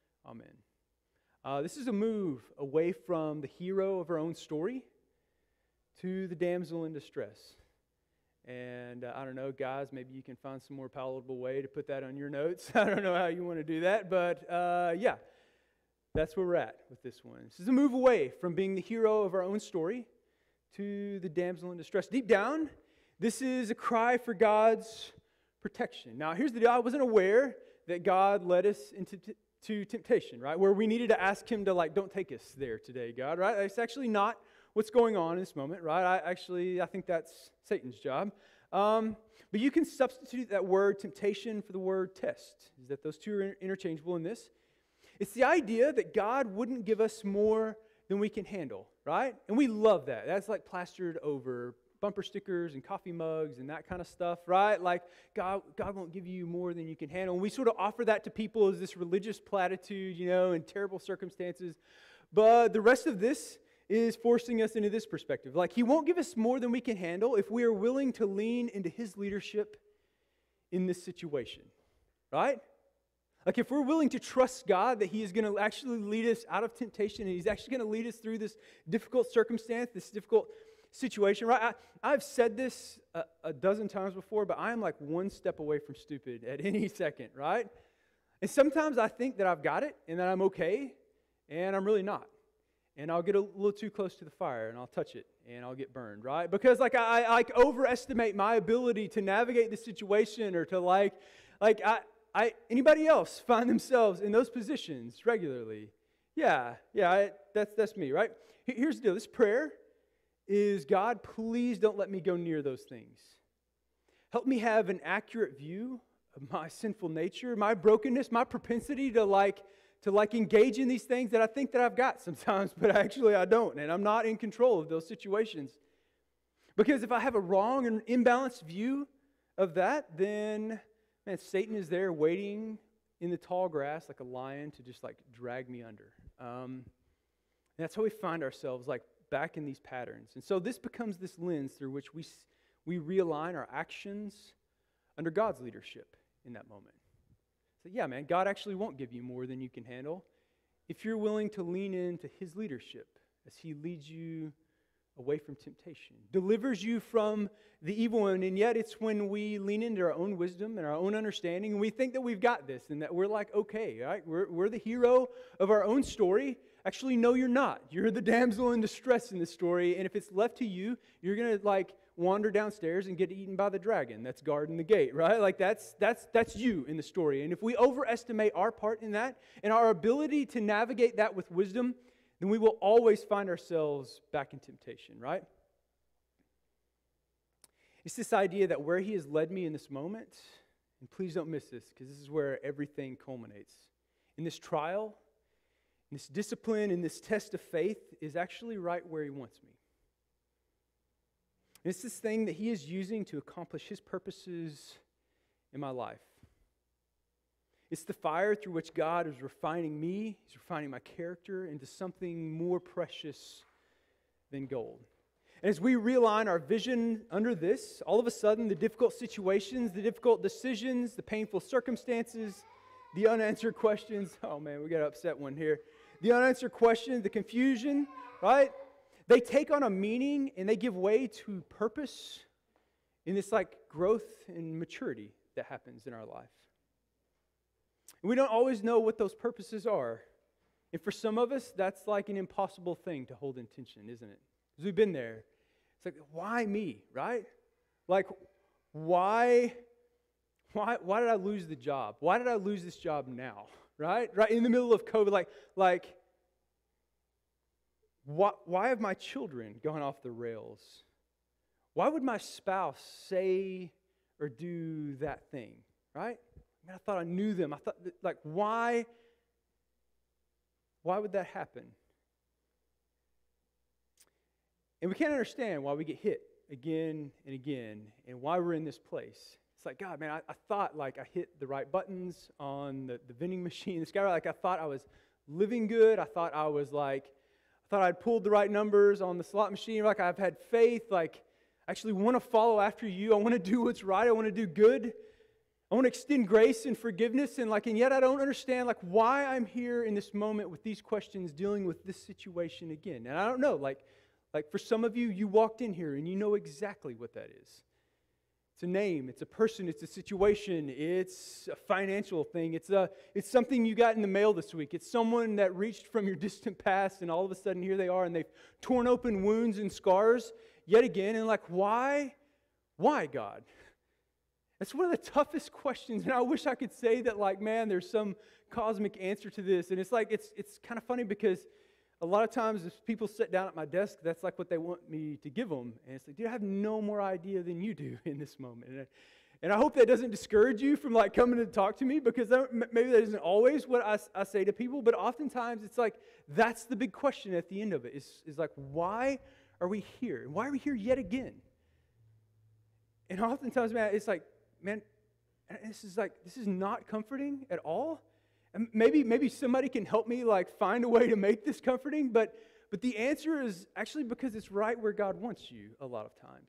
Amen. This is a move away from the hero of our own story to the damsel in distress. And I don't know, guys, maybe you can find some more palatable way to put that on your notes. I don't know how you want to do that, but yeah, that's where we're at with this one. This is a move away from being the hero of our own story to the damsel in distress. Deep down, this is a cry for God's protection. Now, here's the deal. I wasn't aware that God led us into temptation, right? Where we needed to ask Him to, like, don't take us there today, God, right? It's actually not what's going on in this moment, right? I think that's Satan's job. But you can substitute that word temptation for the word test. Is that those two are interchangeable in this? It's the idea that God wouldn't give us more than we can handle, right? And we love that. That's like plastered over bumper stickers and coffee mugs and that kind of stuff, right? Like, God won't give you more than you can handle. And we sort of offer that to people as this religious platitude, in terrible circumstances. But the rest of this is forcing us into this perspective. Like, He won't give us more than we can handle if we are willing to lean into His leadership in this situation, right? Like, if we're willing to trust God that He is going to actually lead us out of temptation and He's actually going to lead us through this difficult circumstance, this difficult situation, right? I've said this a dozen times before, but I am like one step away from stupid at any second, right? And sometimes I think that I've got it and that I'm okay, and I'm really not. And I'll get a little too close to the fire, and I'll touch it, and I'll get burned, right? Because like I like overestimate my ability to navigate the situation, or to anybody else find themselves in those positions regularly. That's me, right? Here's the deal. This prayer is, God, please don't let me go near those things. Help me have an accurate view of my sinful nature, my brokenness, my propensity to engage in these things that I think that I've got sometimes, but actually I don't, and I'm not in control of those situations. Because if I have a wrong and imbalanced view of that, then, man, Satan is there waiting in the tall grass like a lion to just like drag me under. And that's how we find ourselves like back in these patterns. And so this becomes this lens through which we realign our actions under God's leadership in that moment. So yeah, man, God actually won't give you more than you can handle if you're willing to lean into His leadership as He leads you away from temptation, delivers you from the evil one. And yet it's when we lean into our own wisdom and our own understanding, and we think that we've got this and that we're like, okay, right? We're the hero of our own story. Actually, no, you're not. You're the damsel in distress in this story, and if it's left to you, you're going to like wander downstairs and get eaten by the dragon that's guarding the gate, right? Like that's you in the story. And if we overestimate our part in that and our ability to navigate that with wisdom, then we will always find ourselves back in temptation, right? It's this idea that where He has led me in this moment, and please don't miss this, because this is where everything culminates. In this trial, in this discipline, in this test of faith, is actually right where He wants me. And it's this thing that He is using to accomplish His purposes in my life. It's the fire through which God is refining me, He's refining my character into something more precious than gold. And as we realign our vision under this, all of a sudden the difficult situations, the difficult decisions, the painful circumstances, the unanswered questions, oh man, we got an upset one here. The unanswered questions, the confusion, right? They take on a meaning and they give way to purpose in this like growth and maturity that happens in our life. And we don't always know what those purposes are. And for some of us, that's like an impossible thing to hold in tension, isn't it? Because we've been there. It's like, why me, right? Like, why did I lose the job? Why did I lose this job now? Right in the middle of COVID, why have my children gone off the rails? Why would my spouse say or do that thing? Right? I mean, I thought I knew them. I thought, like, why would that happen? And we can't understand why we get hit again and again and why we're in this place. It's like, God, man, I thought like I hit the right buttons on the vending machine. This guy, like I thought I was living good. I thought I'd pulled the right numbers on the slot machine. Like I've had faith. Like I actually want to follow after you. I want to do what's right. I want to do good. I want to extend grace and forgiveness. And yet I don't understand like why I'm here in this moment with these questions dealing with this situation again. And I don't know, like for some of you, you walked in here and you know exactly what that is. It's a name, it's a person, it's a situation, it's a financial thing, it's something you got in the mail this week. It's someone that reached from your distant past and all of a sudden here they are and they've torn open wounds and scars yet again. And like, why? Why, God? That's one of the toughest questions. And I wish I could say that like, man, there's some cosmic answer to this. And it's like, it's kind of funny because a lot of times if people sit down at my desk, that's like what they want me to give them. And it's like, dude, I have no more idea than you do in this moment. And I hope that doesn't discourage you from like coming to talk to me, because maybe that isn't always what I say to people, but oftentimes it's like, that's the big question at the end of it is like, why are we here? And why are we here yet again? And oftentimes, man, it's like, man, this is not comforting at all. And maybe somebody can help me like find a way to make this comforting, but the answer is actually because it's right where God wants you a lot of times.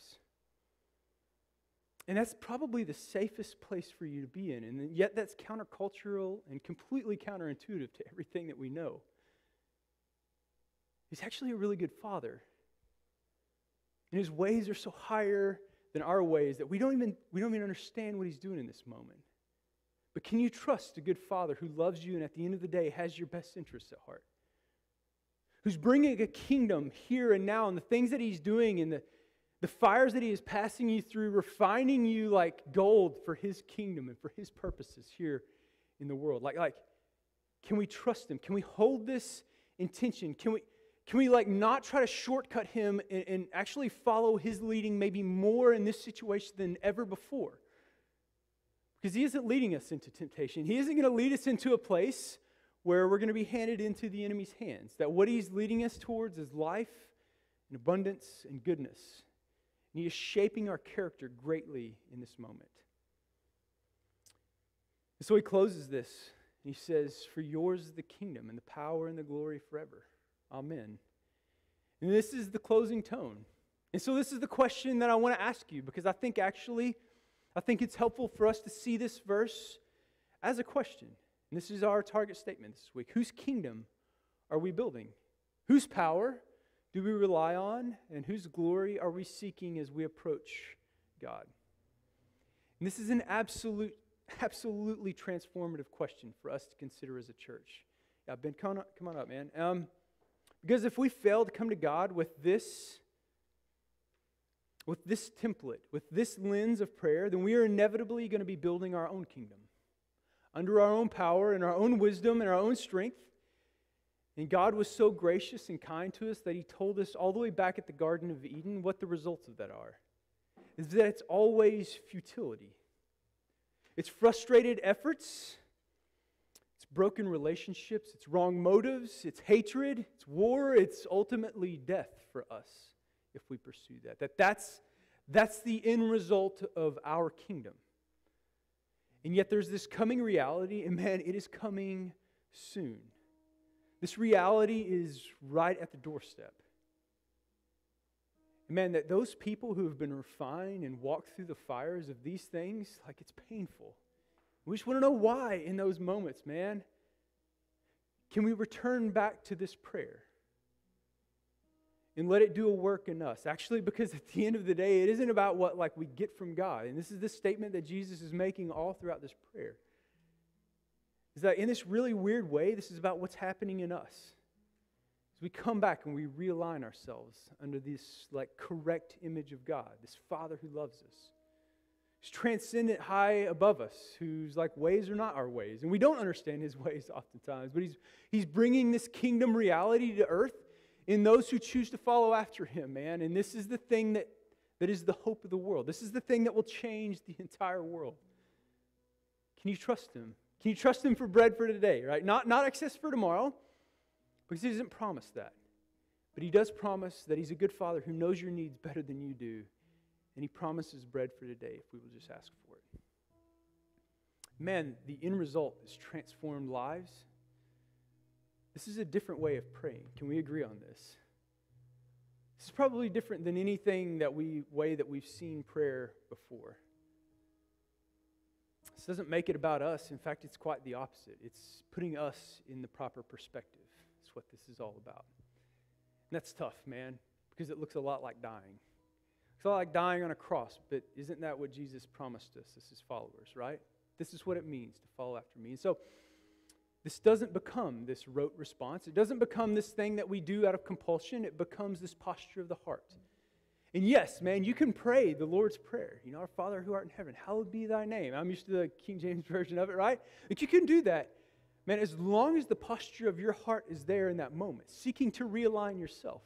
And that's probably the safest place for you to be in, and yet that's countercultural and completely counterintuitive to everything that we know. He's actually a really good father. And his ways are so higher than our ways that we don't even understand what he's doing in this moment. But can you trust a good Father who loves you and at the end of the day has your best interests at heart? Who's bringing a kingdom here and now, and the things that he's doing and the fires that he is passing you through, refining you like gold for his kingdom and for his purposes here in the world. Like, can we trust him? Can we hold this intention? Can we like not try to shortcut him and actually follow his leading maybe more in this situation than ever before? Because he isn't leading us into temptation. He isn't going to lead us into a place where we're going to be handed into the enemy's hands. That what he's leading us towards is life and abundance and goodness. And he is shaping our character greatly in this moment. And so he closes this, and he says, "For yours is the kingdom and the power and the glory forever. Amen." And this is the closing tone. And so this is the question that I want to ask you, because I think it's helpful for us to see this verse as a question. And this is our target statement this week. Whose kingdom are we building? Whose power do we rely on? And whose glory are we seeking as we approach God? And this is an absolutely transformative question for us to consider as a church. Yeah, Ben, come on up, man. Because if we fail to come to God with this template, with this lens of prayer, then we are inevitably going to be building our own kingdom under our own power and our own wisdom and our own strength. And God was so gracious and kind to us that he told us all the way back at the Garden of Eden what the results of that are. Is that it's always futility. It's frustrated efforts. It's broken relationships. It's wrong motives. It's hatred. It's war. It's ultimately death for us if we pursue that. That's the end result of our kingdom. And yet there's this coming reality, and man, it is coming soon. This reality is right at the doorstep. And man, that those people who have been refined and walked through the fires of these things, like it's painful. We just want to know why in those moments, man. Can we return back to this prayer? And let it do a work in us. Actually, because at the end of the day, it isn't about what like we get from God. And this is the statement that Jesus is making all throughout this prayer. Is that in this really weird way, this is about what's happening in us. As we come back and we realign ourselves under this like correct image of God, this Father who loves us, who's transcendent high above us, whose like ways are not our ways. And we don't understand his ways oftentimes, but he's bringing this kingdom reality to earth in those who choose to follow after him, man. And this is the thing that is the hope of the world. This is the thing that will change the entire world. Can you trust him? Can you trust him for bread for today, right? Not excess for tomorrow, because he doesn't promise that. But he does promise that he's a good Father who knows your needs better than you do. And he promises bread for today if we will just ask for it. Man, the end result is transformed lives. This is a different way of praying. Can we agree on this? This is probably different than anything way that we've seen prayer before. This doesn't make it about us. In fact, it's quite the opposite. It's putting us in the proper perspective. That's what this is all about. And that's tough, man, because it looks a lot like dying. It's a lot like dying on a cross, but isn't that what Jesus promised us as his followers, right? This is what it means to follow after me. And so, this doesn't become this rote response. It doesn't become this thing that we do out of compulsion. It becomes this posture of the heart. And yes, man, you can pray the Lord's Prayer. You know, our Father who art in heaven, hallowed be thy name. I'm used to the King James Version of it, right? But you can do that, man, as long as the posture of your heart is there in that moment, seeking to realign yourself.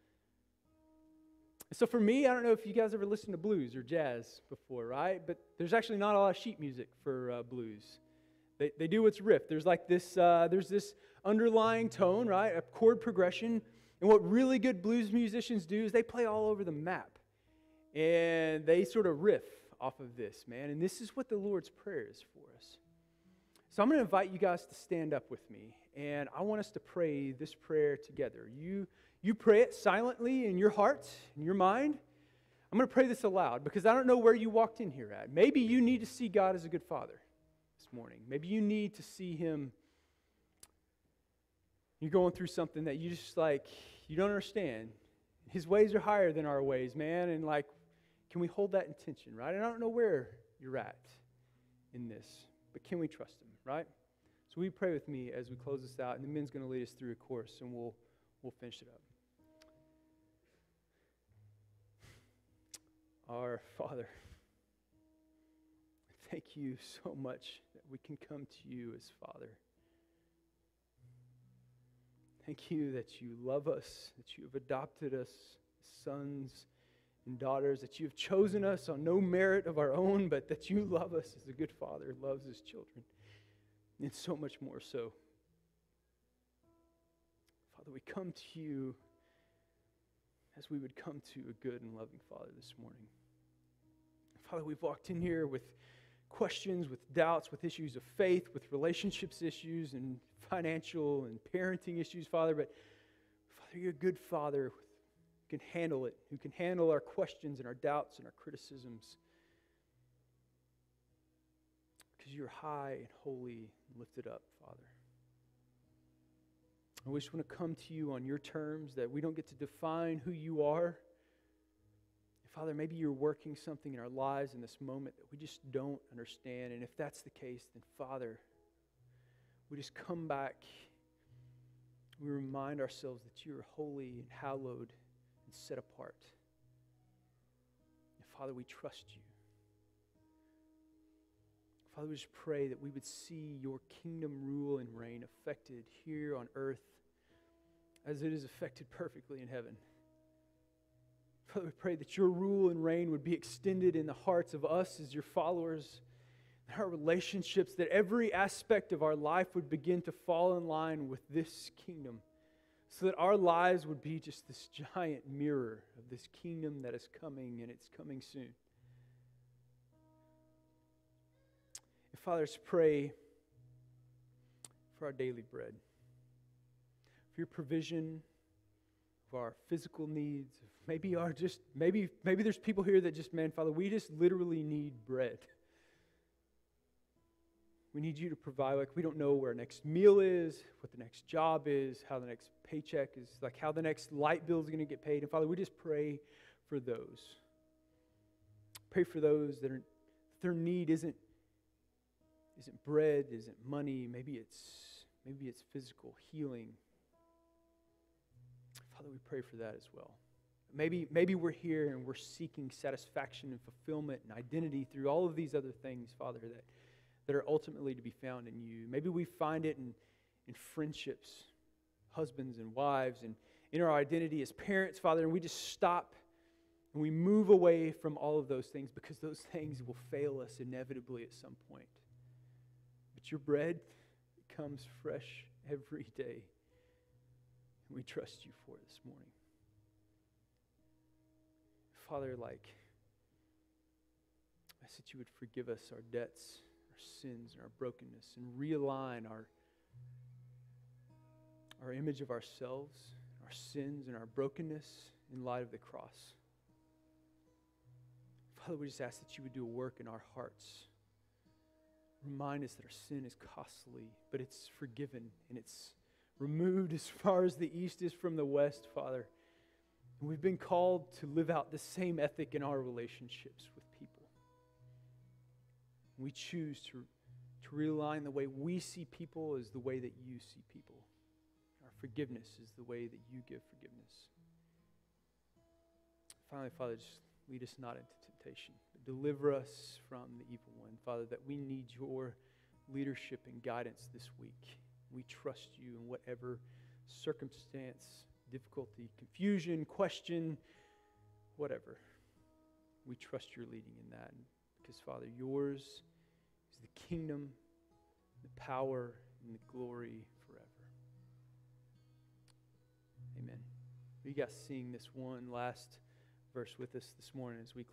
So for me, I don't know if you guys ever listened to blues or jazz before, right? But there's actually not a lot of sheet music for blues. They do what's riff. There's like this, there's this underlying tone, right? A chord progression. And what really good blues musicians do is they play all over the map. And they sort of riff off of this, man. And this is what the Lord's Prayer is for us. So I'm going to invite you guys to stand up with me. And I want us to pray this prayer together. You pray it silently in your heart, in your mind. I'm going to pray this aloud because I don't know where you walked in here at. Maybe you need to see God as a good Father this morning. Maybe you need to see him. You're going through something that you just like, you don't understand. His ways are higher than our ways, man. And like, can we hold that intention, right? And I don't know where you're at in this, but can we trust Him, right? So we pray with me as we close this out, and the men's going to lead us through a course, and we'll finish it up. Our Father, thank you so much that we can come to you as Father. Thank you that you love us, that you have adopted us as sons and daughters, that you have chosen us on no merit of our own, but that you love us as a good Father loves his children, and so much more so. Father, we come to you as we would come to a good and loving Father this morning. Father, we've walked in here with questions, with doubts, with issues of faith, with relationships issues, and financial and parenting issues, Father. But, Father, you're a good Father who can handle it, who can handle our questions and our doubts and our criticisms. Because you're high and holy and lifted up, Father. And we just want to come to you on your terms, that we don't get to define who you are. Father, maybe you're working something in our lives in this moment that we just don't understand. And if that's the case, then Father, we just come back. We remind ourselves that you are holy and hallowed and set apart. And Father, we trust you. Father, we just pray that we would see your kingdom rule and reign affected here on earth as it is affected perfectly in heaven. Father, we pray that your rule and reign would be extended in the hearts of us as your followers, our relationships, that every aspect of our life would begin to fall in line with this kingdom, so that our lives would be just this giant mirror of this kingdom that is coming, and it's coming soon. And Father, let's pray for our daily bread, for your provision of our physical needs. Maybe there's people here that just, man, Father, we just literally need bread. We need you to provide. Like, we don't know where our next meal is, what the next job is, how the next paycheck is, like how the next light bill is going to get paid. And Father, we just pray for those. Pray for those that their need isn't bread, isn't money. Maybe it's physical healing. Father, we pray for that as well. Maybe we're here and we're seeking satisfaction and fulfillment and identity through all of these other things, Father, that are ultimately to be found in you. Maybe we find it in friendships, husbands and wives, and in our identity as parents, Father, and we just stop and we move away from all of those things because those things will fail us inevitably at some point. But your bread comes fresh every day, and we trust you for it this morning. Father, I ask that you would forgive us our debts, our sins, and our brokenness, and realign our image of ourselves, our sins, and our brokenness in light of the cross. Father, we just ask that you would do a work in our hearts. Remind us that our sin is costly, but it's forgiven, and it's removed as far as the east is from the west, Father. And we've been called to live out the same ethic in our relationships with people. We choose to realign the way we see people as the way that you see people. Our forgiveness is the way that you give forgiveness. Finally, Father, just lead us not into temptation, but deliver us from the evil one. Father, that we need your leadership and guidance this week. We trust you in whatever circumstance, difficulty, confusion, question, whatever. We trust your leading in that. Because, Father, yours is the kingdom, the power, and the glory forever. Amen. You guys sing this one last verse with us this morning as we